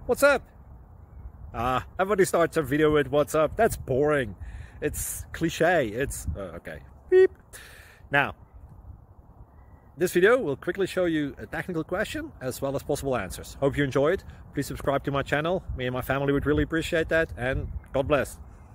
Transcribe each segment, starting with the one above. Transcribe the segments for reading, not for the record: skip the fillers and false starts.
What's up? Everybody starts a video with what's up. That's boring. It's cliche. It's okay. Beep. Now, this video will quickly show you a technical question as well as possible answers. Hope you enjoy it. Please subscribe to my channel. Me and my family would really appreciate that, and God bless.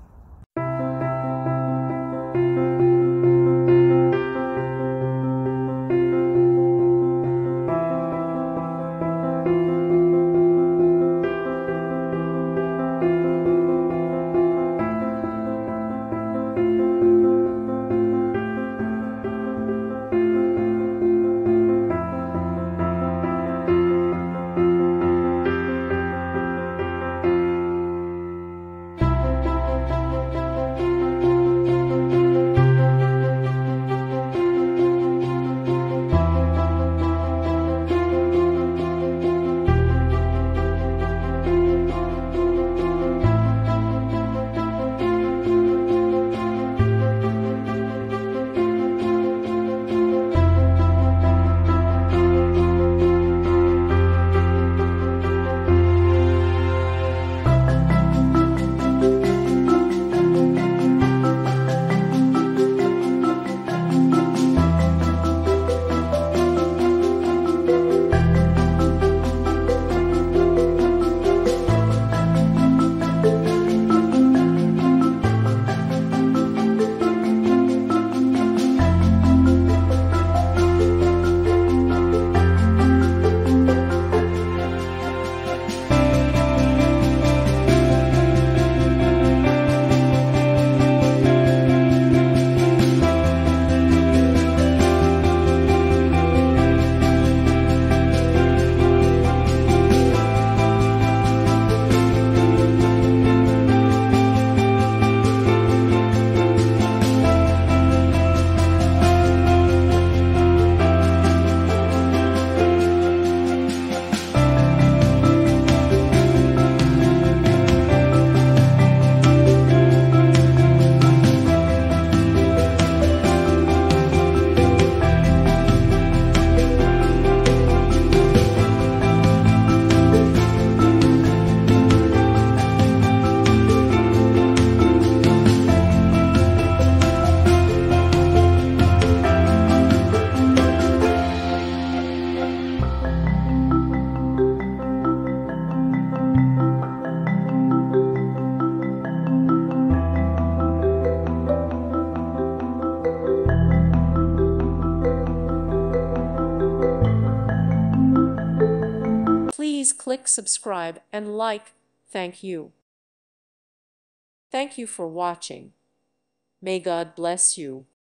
Please click subscribe and like. Thank you. Thank you for watching. May God bless you.